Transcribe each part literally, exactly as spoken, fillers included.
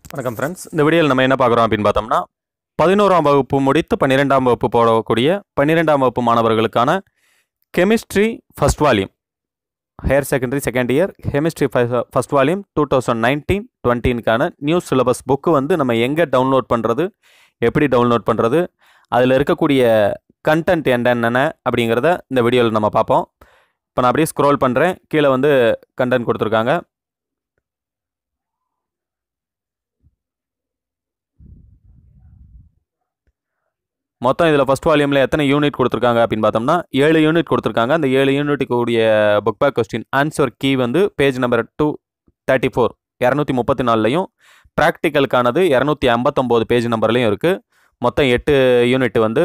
வணக்கம் ஃப்ரெண்ட்ஸ். இந்த வீடியோவில் நம்ம என்ன பார்க்குறோம் அப்படின்னு பார்த்தோம்னா, பதினோராம் வகுப்பு முடித்து பன்னிரெண்டாம் வகுப்பு போடக்கூடிய பன்னிரெண்டாம் வகுப்பு மாணவர்களுக்கான chemistry first volume, higher secondary second year chemistry first volume two thousand nineteen டுவெண்ட்டின்கான நியூ சிலபஸ் புக்கு வந்து நம்ம எங்கே டவுன்லோட் பண்ணுறது, எப்படி டவுன்லோட் பண்ணுறது, அதில் இருக்கக்கூடிய கண்டென்ட் என்னென்ன அப்படிங்கிறத இந்த வீடியோவில் நம்ம பார்ப்போம். இப்போ நான் அப்படியே ஸ்க்ரோல் பண்ணுறேன். கீழே வந்து கண்டென்ட் கொடுத்துருக்காங்க. மொத்தம் இதில் ஃபஸ்ட் வால்யூமில் எத்தனை யூனிட் கொடுத்துருக்காங்க அப்படின்னு பார்த்தோம்னா ஏழு யூனிட் கொடுத்துருக்காங்க. அந்த ஏழு யூனிட்டுக்கு கூடிய book back question answer key வந்து page number two thirty four இரநூத்தி முப்பத்தி நாலுலையும் ப்ராக்டிக்கலுக்கானது இரநூத்தி ஐம்பத்தொம்போது பேஜ் நம்பர்லையும் இருக்குது. மொத்தம் எட்டு யூனிட் வந்து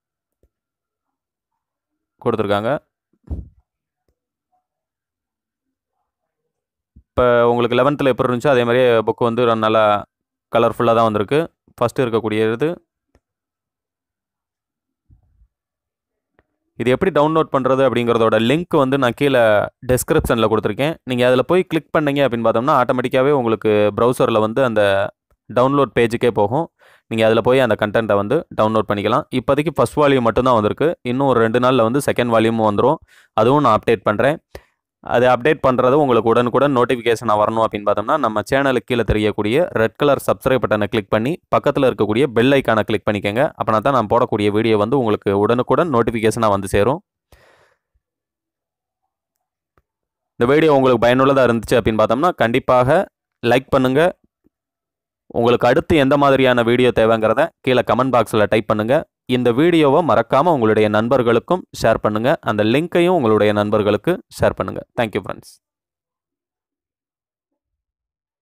கொடுத்துருக்காங்க. இப்போ உங்களுக்கு லெவன்த்தில் எப்படி இருந்துச்சோ அதே மாதிரியே புக்கு வந்து நல்லா கலர்ஃபுல்லாக தான் வந்திருக்கு. ஃபஸ்ட்டு இருக்கக்கூடியது இது எப்படி டவுன்லோட் பண்ணுறது அப்படிங்கிறதோட லிங்க் வந்து நான் கீழே டெஸ்கிரிப்ஷனில் கொடுத்துருக்கேன். நீங்கள் அதில் போய் கிளிக் பண்ணிங்க அப்படின்னு பார்த்தோம்னா ஆட்டோமேட்டிக்காகவே உங்களுக்கு ப்ரௌசரில் வந்து அந்த டவுன்லோட் பேஜுக்கே போகும். நீங்கள் அதில் போய் அந்த கண்டென்ட்டை வந்து டவுன்லோட் பண்ணிக்கலாம். இப்போதைக்கு ஃபஸ்ட் வால்யூம் மட்டும்தான் வந்திருக்கு. இன்னும் ஒரு ரெண்டு நாளில் வந்து செகண்ட் வால்யூமும் வந்துடும். அதுவும் நான் அப்டேட் பண்ணுறேன். அது அப்டேட் பண்ணுறது உங்களுக்கு உடனுக்குடன் நோட்டிஃபிகேஷனாக வரணும் அப்படின்னு பார்த்தோம்னா நம்ம சேனலுக்கு கீழே தெரியக்கூடிய ரெட் கலர் சப்ஸ்கிரைப் பட்டனை கிளிக் பண்ணி பக்கத்தில் இருக்கக்கூடிய பெல் ஐக்கானை கிளிக் பண்ணிக்கோங்க. அப்படின்னா தான் நான் போடக்கூடிய வீடியோ வந்து உங்களுக்கு உடனுக்குடன் நோட்டிஃபிகேஷனாக வந்து சேரும். இந்த வீடியோ உங்களுக்கு பயனுள்ளதாக இருந்துச்சு அப்படின்னு பார்த்தோம்னா கண்டிப்பாக லைக் பண்ணுங்கள். உங்களுக்கு அடுத்து எந்த மாதிரியான வீடியோ தேவைங்கிறத கீழே கமெண்ட் பாக்ஸில் டைப் பண்ணுங்கள். இந்த வீடியோவை மறக்காமல் உங்களுடைய நண்பர்களுக்கும் ஷேர் பண்ணுங்கள். அந்த லிங்க்கையும் உங்களுடைய நண்பர்களுக்கு ஷேர் பண்ணுங்கள். Thank you friends.